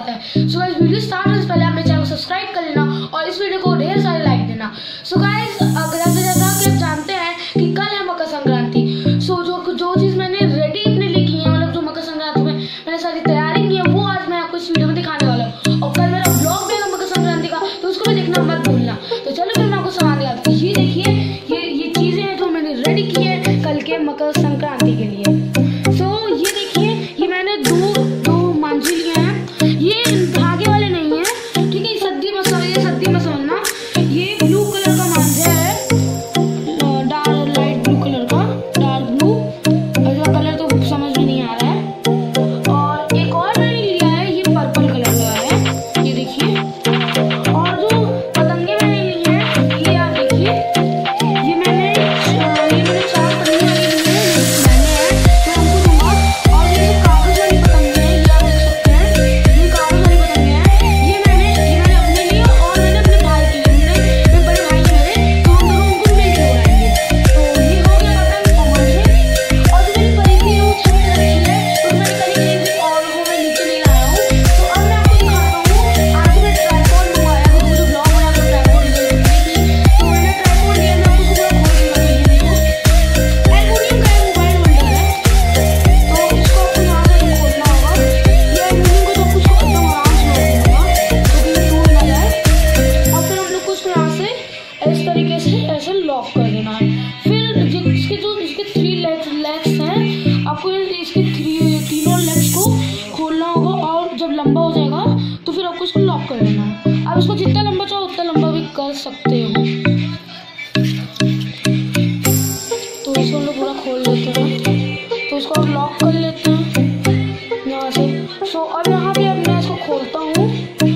जाता है। So guys video start होने से पहले आप मेरे चैनल को सब्सक्राइब कर लेना और इस वीडियो को ढेर सारे लाइक देना। सो गाइस जैसा कि आप जानते हैं कि कल है मकर संक्रांति। सो जो चीज़ मैंने रेडी अपने लिए की है, मतलब जो मकर संक्रांति में मैंने सारी तैयारी की है, वो आज मैं आपको इस वीडियो में दिखाने वाला हूँ। और कल मेरा ब्लॉग भी है मकर संक्रांति का, तो उसको भी देखना मत भूलना। तो चलो फिर मैं आपको सामान दिखाती हूँ। ये देखिए, ये चीज़ें हैं जो मैंने रेडी की है कल के मकर संक्रांति के लिए। सो ये देखिए, ये मैंने दो मांझे लिए हैं। ये धागे वाले नहीं है, ठीक है। सद्दी मत समझना। ये ब्लू कलर का मांझा है, डार्क लाइट ब्लू कलर का, डार्क ब्लू। इसका कलर तो समझ में नहीं आ रहा है। और एक और मैंने लिया है, ये पर्पल कलर का है, ये देखिए। और जो पतंगे मैंने लिए हैं, ये आप देखिए, ये मैंने 4 पन्नी वाली ली है, मैंने है, मैं उनको दूंगा। और ये कागज वाली पतंगे हैं, ये आप देख सकते हैं, ये कागज वाली पतंगे हैं। ये मैंने अपने लिए और मैंने अपने भाई के लिए, मेरे बड़े भाई हैं मेरे, तो हम दोनों उनको मिल के उड़ाएंगे। तो ये हो गया पतंग और मांझे। और जो मेरी परी थी वो छत पे रखी है, तो मैंने करी गई थी और वो मैं नीचे नहीं लाया हूँ। तो अब मैं आपको दिखाता हूँ। आज मैं ट्राइपॉड मंगवाया, तो मुझे ब्लॉग बना कर ट्राइपॉड की जरूरत नहीं थी, तो मैंने ट्राइपॉड लिया। मैं आपको पूरा खोल दूंगा। एल्युमिनियम का मोबाइल होल्डर है, तो इसको आपको यहाँ से खोलना होगा। ये एल्युमिनियम को सब कुछ एकदम आराम से खोलना होगा, तो कहीं टूट ना जाए। और फिर हम लोग को इसको यहाँ से इस तरीके से ऐसे लॉक कर देना है। फिर इसके 3 लेग्स हैं, आपको इसके तीनों लेग्स को खोलना होगा। और जब लंबा हो जाएगा तो फिर आपको इसको लॉक कर देना है। आप इसको जितना लंबा चाहो उतना लंबा भी कर सकते हो। तो इसको हम लोग पूरा खोल लेते हैं, तो इसको हम लॉक कर लेते हैं यहाँ से। सो अब यहाँ पे अब मैं इसको खोलता हूँ।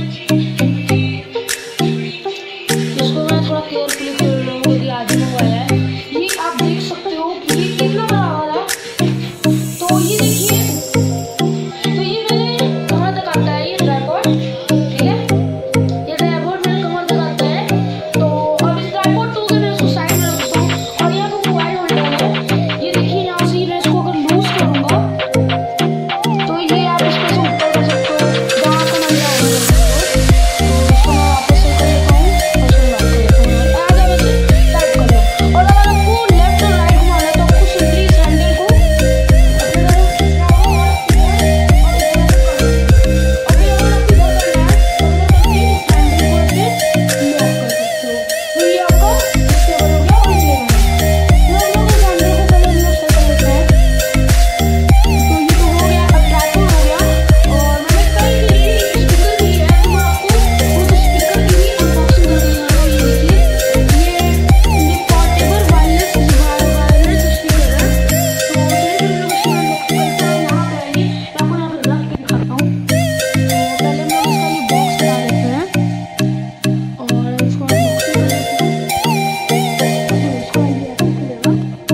इसको मैं थोड़ा केयरफुली खोल रहा हूँ, मेरी आज ही मंगवाया है। ये आप देख सकते हो कि ये कितना बड़ा वाला। तो ये देखिए, तो ये मेरे कमर तक आता है, ये ट्राइपॉड, ठीक है। ये ट्राइपॉड मेरे कमर तक आता है। तो अब इस ट्राइपॉड को मैं उसको साइड में रखता हूँ। और यहाँ पे मोबाइल होल्डर है, ये देखिए। यहाँ से मैं इसको अगर लूज करूँगा तो ये आप इसको ऊपर कर सकते हो, जहाँ का मन जाए। तो इसको मैं वापस से कर लेता हूँ और इसको लॉक कर लेता हूँ। आगे वैसे टाइट कर लो। और अगर आपको लेफ्ट और राइट घुमाना है तो आपको सिंपली इस हैंडल को अपने तरफ खींचना होगा और इधर कर लो। और फिर अगर आपको इधर करना है तो इधर करके इस हैंडल को ऐसे लॉक कर सकते हो। तो ये आपका स्टेबल हो गया। और ये हम लोग इस हैंडल को पहले लूज कर लेते हैं। तो ये तो हो गया, अब ट्राइपॉड हो गया। और मैंने कल की स्पीकर भी है, तो मैं आपको उस स्पीकर की भी अनबॉक्सिंग कर देने वाला हूँ। ये देखिए, ये पोर्टेबल वायरलेस स्पीकर है। तो चलिए फिर हम लोग इसको अनबॉक्सिंग करते हैं। यहाँ पे आइए, मैं आपको यहाँ पे रख के दिखाता हूँ। तो पहले हम लोग इसका ये बॉक्स हटा लेते हैं और इसको अनबॉक्सिंग कर लेते हैं। तो इसको ये ऐसे खुलेगा।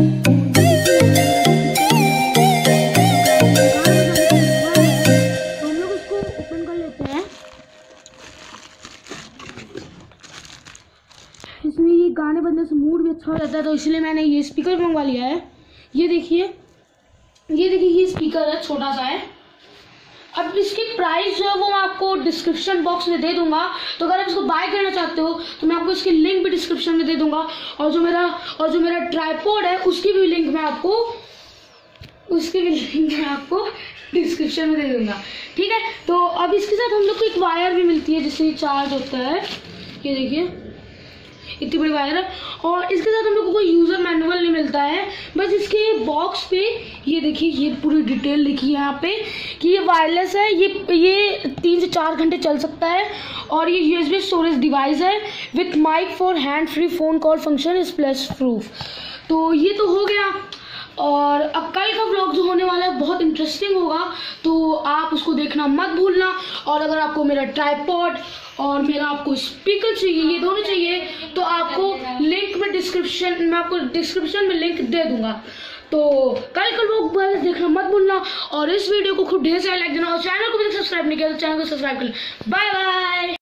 तो हम लोग इसको ओपन कर लेते हैं। इसमें ये गाने बजने से मूड भी अच्छा हो जाता है, तो इसलिए मैंने ये स्पीकर मंगवा लिया है। ये देखिए, ये स्पीकर है, छोटा सा है। अब इसकी प्राइस जो है वो मैं आपको डिस्क्रिप्शन बॉक्स में दे दूंगा। तो अगर आप इसको बाय करना चाहते हो तो मैं आपको इसकी लिंक भी डिस्क्रिप्शन में दे दूंगा। और जो मेरा ट्राइपॉड है उसकी भी लिंक मैं आपको डिस्क्रिप्शन में दे दूंगा, ठीक है। तो अब इसके साथ हम लोग को एक वायर भी मिलती है जिससे ये चार्ज होता है। ये देखिए, इतनी बड़ी वायर है। और इसके साथ हम लोग को कोई यूज़र मैनुअल नहीं मिलता है, बस इसके बॉक्स पे ये देखिए, ये पूरी डिटेल लिखी है यहाँ पे कि ये वायरलेस है, ये 3 से 4 घंटे चल सकता है। और ये USB स्टोरेज डिवाइस है with mic for hand free phone call function is plus proof. तो ये तो हो गया। और अब कल का व्लॉग जो होने वाला है बहुत इंटरेस्टिंग होगा, तो आप उसको देखना मत भूलना। और अगर आपको मेरा ट्राइपॉड और मेरा आपको स्पीकर चाहिए, ये दोनों चाहिए, तो आपको लिंक में डिस्क्रिप्शन में लिंक दे दूंगा। तो कल का व्लॉग देखना मत भूलना और इस वीडियो को खूब ढेर सारा लाइक देना। और चैनल को भी सब्सक्राइब नहीं किया तो चैनल को सब्सक्राइब कर लेना। Bye bye.